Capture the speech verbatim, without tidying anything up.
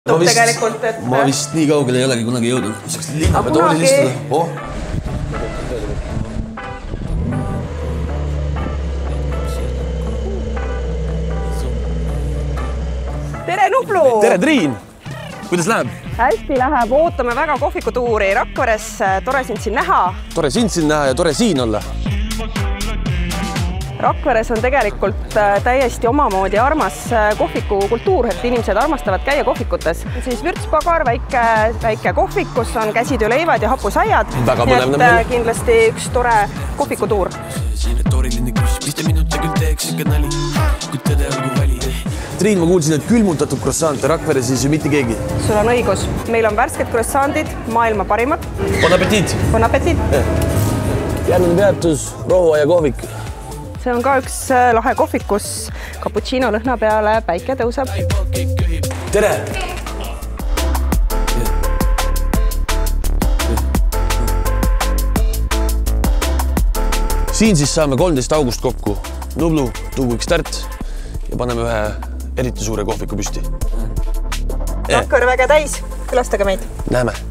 Ma vist, tegelikult, et... ma vist nii kaugele ei olegi kunagi jõudnud. Saaks linna peal toolis istuda. Oh. Tere, Nublu! Tere, Triin! Kuidas läheb? Hästi läheb. Ootame väga kohvikutuuri Rakveres. Tore sind siin näha. Tore sind siin näha ja tore siin olla. Rakveres on tegelikult täiesti omamoodi armas kohvikukultuur, et inimesed armastavad käia kohvikutes. Siis vürtspagar, väike, väike kohvik, kus on käsitööleivad ja hapusaiad. Väga põnev nii et kindlasti üks tore kohvikutuur. Triin, ma kuulsin, et külmutatud croissante Rakveres siis ju mitte keegi. Sul on õigus. Meil on värsked croissantid, maailma parimad. Bon appetit! Bon appetit! Järgmine peatus, rohuaia kohvik. See on ka üks lahe kohvik, kus cappuccino lõhna peale päike tõuseb. Tere! Siin siis saame kolmteist august kokku. Nublu, tuugu üks tärts ja paneme ühe eriti suure kohviku püsti. Rakvere väga täis. Külastage meid. Näeme!